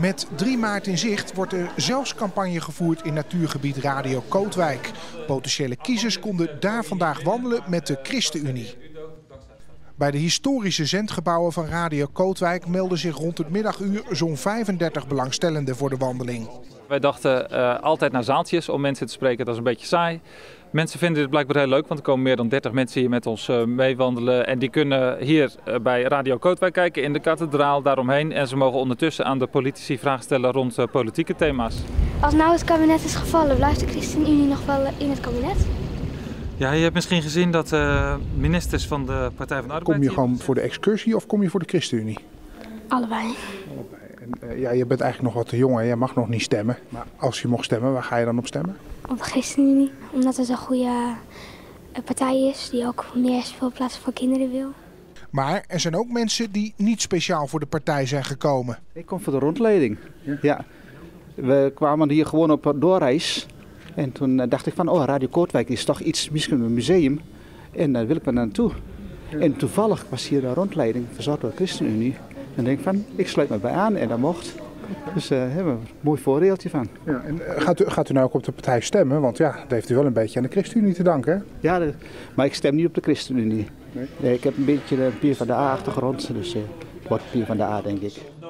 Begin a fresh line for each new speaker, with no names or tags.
Met 3 maart in zicht wordt er zelfs campagne gevoerd in natuurgebied Radio Kootwijk. Potentiële kiezers konden daar vandaag wandelen met de ChristenUnie. Bij de historische zendgebouwen van Radio Kootwijk melden zich rond het middaguur zo'n 35 belangstellenden voor de wandeling.
Wij dachten altijd naar zaaltjes om mensen te spreken, dat is een beetje saai. Mensen vinden dit blijkbaar heel leuk, want er komen meer dan 30 mensen hier met ons meewandelen. En die kunnen hier bij Radio Kootwijk kijken in de kathedraal daaromheen. En ze mogen ondertussen aan de politici vragen stellen rond politieke thema's.
Als nou het kabinet is gevallen, blijft de ChristenUnie nog wel in het kabinet?
Ja, je hebt misschien gezien dat ministers van de Partij van de Arbeid...
Kom je gewoon voor de excursie of kom je voor de ChristenUnie?
Allebei.
En, ja, je bent eigenlijk nog wat te jong en jij mag nog niet stemmen. Maar als je mocht stemmen, waar ga je dan op stemmen?
Op de ChristenUnie, omdat het een goede partij is die ook meer speelplaatsen voor kinderen wil.
Maar er zijn ook mensen die niet speciaal voor de partij zijn gekomen.
Ik kom voor de rondleiding. Ja. We kwamen hier gewoon op doorreis. En toen dacht ik van, oh, Radio Kootwijk is toch iets, misschien een museum. En daar wil ik maar naartoe. En toevallig was hier een rondleiding verzorgd door de ChristenUnie. En denk van, ik sluit me bij aan en dat mocht. Dus daar hebben we een mooi voordeeltje van.
Ja, en gaat u nou ook op de partij stemmen? Want ja, dat heeft u wel een beetje aan de ChristenUnie te danken, hè?
Ja, maar ik stem niet op de ChristenUnie. Nee, ik heb een beetje een PvdA-achtergrond, dus het wordt PvdA, denk ik.